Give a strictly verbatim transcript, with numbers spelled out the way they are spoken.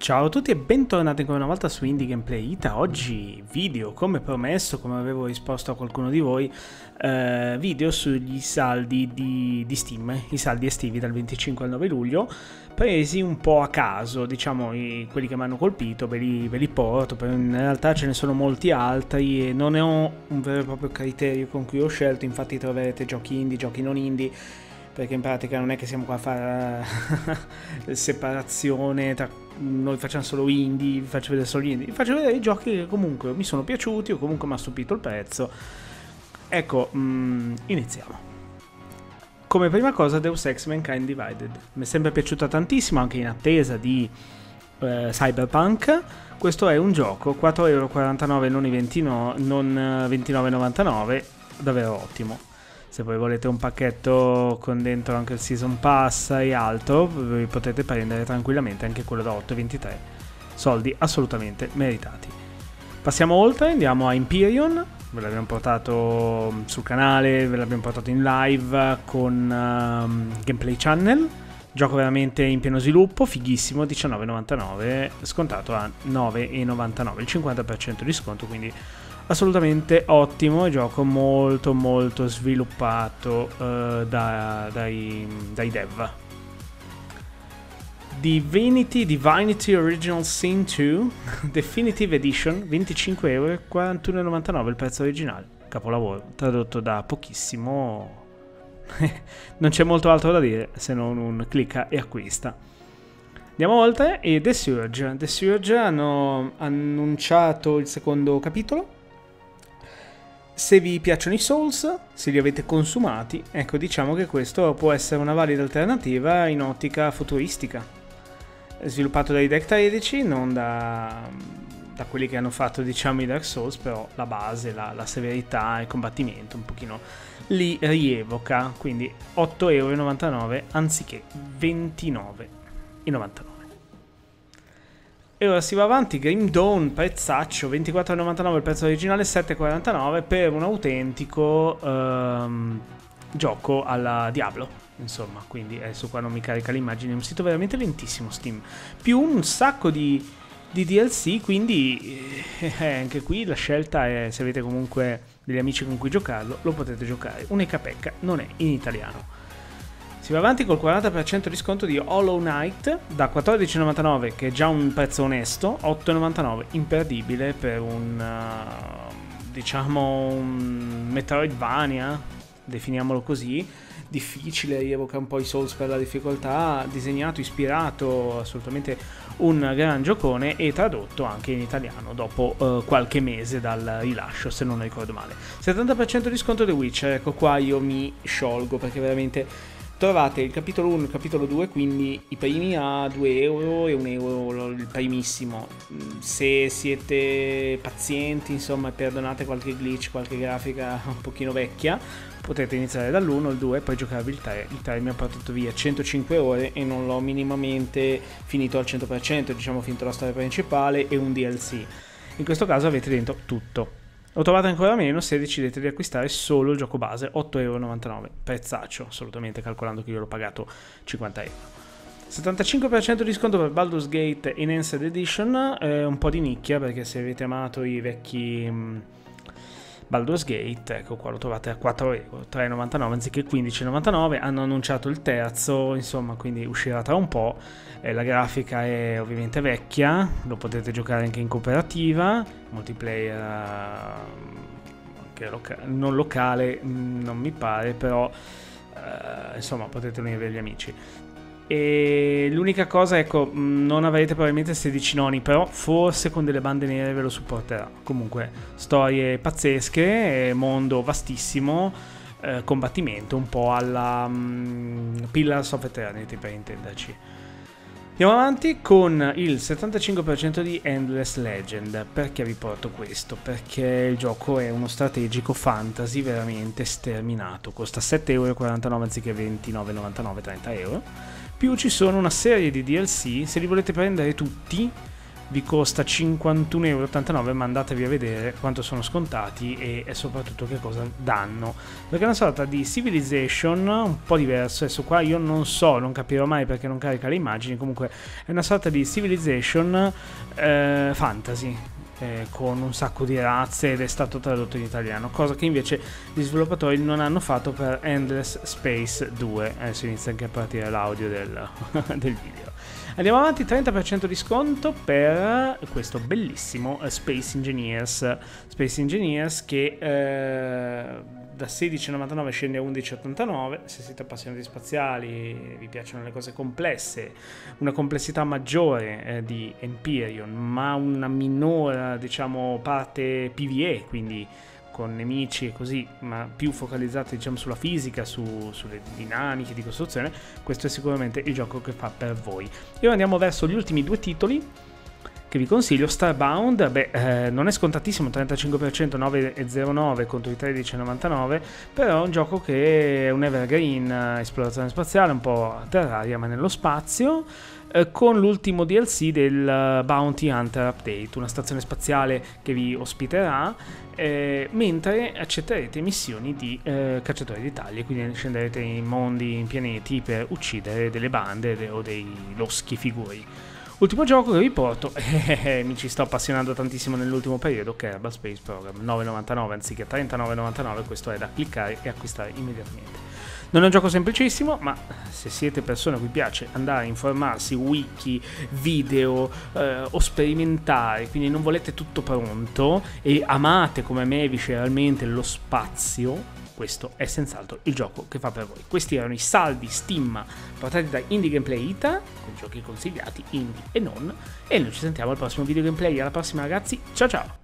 Ciao a tutti e bentornati ancora una volta su Indie Gameplay Ita. Oggi video, come promesso, come avevo risposto a qualcuno di voi, eh, video sugli saldi di, di Steam, i saldi estivi dal venticinque al nove luglio, presi un po' a caso, diciamo i, quelli che mi hanno colpito, ve li, ve li porto, però in realtà ce ne sono molti altri e non ne ho un vero e proprio criterio con cui ho scelto, infatti troverete giochi indie, giochi non indie, perché in pratica non è che siamo qua a fare separazione tra noi facciamo solo indie, vi faccio vedere solo gli indie, vi faccio vedere i giochi che comunque mi sono piaciuti o comunque mi ha stupito il prezzo. Ecco, mh, iniziamo. Come prima cosa Deus Ex Mankind Divided, mi è sempre piaciuta tantissimo, anche in attesa di eh, Cyberpunk. Questo è un gioco quattro e quarantanove euro, non, i ventinove, non ventinove e novantanove, davvero ottimo. Se poi volete un pacchetto con dentro anche il Season Pass e altro, vi potete prendere tranquillamente anche quello da otto e ventitré. Soldi assolutamente meritati. Passiamo oltre, andiamo a Empyrion. Ve l'abbiamo portato sul canale, ve l'abbiamo portato in live con um, Gameplay Channel. Gioco veramente in pieno sviluppo, fighissimo, diciannove e novantanove, scontato a nove e novantanove, il cinquanta per cento di sconto, quindi assolutamente ottimo, gioco molto molto sviluppato uh, da, dai, dai dev. Divinity, Divinity Original Sin due Definitive Edition, venticinque euro, quarantuno e novantanove il prezzo originale, capolavoro, tradotto da pochissimo. Non c'è molto altro da dire se non un clicca e acquista. Andiamo oltre e The Surge. The Surge hanno annunciato il secondo capitolo. Se vi piacciono i Souls, se li avete consumati, ecco, diciamo che questo può essere una valida alternativa in ottica futuristica. È sviluppato dai Deck tredici, non da, da quelli che hanno fatto, diciamo, i Dark Souls, però la base, la, la severità, il combattimento un pochino li rievoca, quindi otto e novantanove euro anziché ventinove e novantanove. E ora si va avanti, Grim Dawn, prezzaccio, ventiquattro e novantanove il prezzo originale, sette e quarantanove per un autentico um, gioco alla Diablo, insomma, quindi adesso qua non mi carica l'immagine, è un sito veramente lentissimo Steam, più un sacco di, di D L C, quindi eh, anche qui la scelta è, se avete comunque degli amici con cui giocarlo, lo potete giocare, unica pecca, non è in italiano. Si va avanti col quaranta per cento di sconto di Hollow Knight da quattordici e novantanove, che è già un prezzo onesto, otto e novantanove, imperdibile per un, uh, diciamo, un Metroidvania, definiamolo così, difficile, rievoca un po' i Souls per la difficoltà, disegnato, ispirato, assolutamente un gran giocone e tradotto anche in italiano dopo uh, qualche mese dal rilascio, se non ricordo male. settanta per cento di sconto The Witcher, ecco qua io mi sciolgo perché veramente trovate il capitolo uno e il capitolo due, quindi i primi a due euro e un euro il primissimo. Se siete pazienti, insomma, e perdonate qualche glitch, qualche grafica un pochino vecchia, potete iniziare dall'uno, il due e poi giocarvi il tre. Il tre mi ha portato via centocinque ore e non l'ho minimamente finito al cento per cento, diciamo finito la storia principale e un D L C. In questo caso avete dentro tutto. Lo trovate ancora meno se decidete di acquistare solo il gioco base, otto e novantanove euro, prezzaccio, assolutamente, calcolando che io l'ho pagato cinquanta euro. settantacinque per cento di sconto per Baldur's Gate Enhanced Edition, è un po' di nicchia perché se avete amato i vecchi mh, Baldur's Gate, ecco qua lo trovate a quattro euro, tre e novantanove anziché quindici e novantanove, hanno annunciato il terzo, insomma, quindi uscirà tra un po'. Eh, la grafica è ovviamente vecchia, lo potete giocare anche in cooperativa, multiplayer anche loca- non locale, mh, non mi pare, però eh, insomma potete unire gli amici. E l'unica cosa, ecco, non avrete probabilmente sedici noni, però forse con delle bande nere ve lo supporterà. Comunque storie pazzesche, mondo vastissimo, eh, combattimento un po' alla um, Pillars of Eternity, per intenderci. Andiamo avanti con il settantacinque per cento di Endless Legend. Perché vi porto questo? Perché il gioco è uno strategico fantasy veramente sterminato, costa sette e quarantanove euro anziché ventinove e novantanove, trenta euro. Più ci sono una serie di D L C, se li volete prendere tutti vi costa cinquantuno virgola ottantanove euro, ma andatevi a vedere quanto sono scontati e, e soprattutto che cosa danno, perché è una sorta di Civilization un po' diverso. Adesso qua io non so, non capirò mai perché non carica le immagini, comunque è una sorta di Civilization eh, fantasy, Eh, con un sacco di razze, ed è stato tradotto in italiano, cosa che invece gli sviluppatori non hanno fatto per Endless Space due. Adesso inizia anche a partire l'audio del, del video. Andiamo avanti, trenta per cento di sconto per questo bellissimo Space Engineers. Space Engineers che eh, da sedici virgola novantanove scende a undici virgola ottantanove. Se siete appassionati spaziali, vi piacciono le cose complesse, una complessità maggiore eh, di Empyrean, ma una minore, diciamo, parte P V E, quindi con nemici e così, ma più focalizzati, diciamo, sulla fisica, su, sulle dinamiche di costruzione, questo è sicuramente il gioco che fa per voi. E ora andiamo verso gli ultimi due titoli che vi consiglio. Starbound, beh, eh, non è scontatissimo, trentacinque per cento, nove virgola zero nove contro i tredici virgola novantanove, però è un gioco che è un evergreen, esplorazione spaziale, un po' Terraria ma nello spazio, eh, con l'ultimo D L C del Bounty Hunter Update, una stazione spaziale che vi ospiterà, eh, mentre accetterete missioni di eh, cacciatori di taglie, quindi scenderete in mondi, in pianeti per uccidere delle bande de- o dei loschi figuri. Ultimo gioco che vi porto, eh, mi ci sto appassionando tantissimo nell'ultimo periodo, Kerbal Space Program, nove virgola novantanove anziché trentanove virgola novantanove, questo è da cliccare e acquistare immediatamente. Non è un gioco semplicissimo, ma se siete persone a cui piace andare a informarsi, wiki, video eh, o sperimentare, quindi non volete tutto pronto e amate come me visceralmente lo spazio, questo è senz'altro il gioco che fa per voi. Questi erano i saldi Steam portati da Indie Gameplay Ita, con giochi consigliati, indie e non, e noi ci sentiamo al prossimo video gameplay. Alla prossima ragazzi, ciao ciao!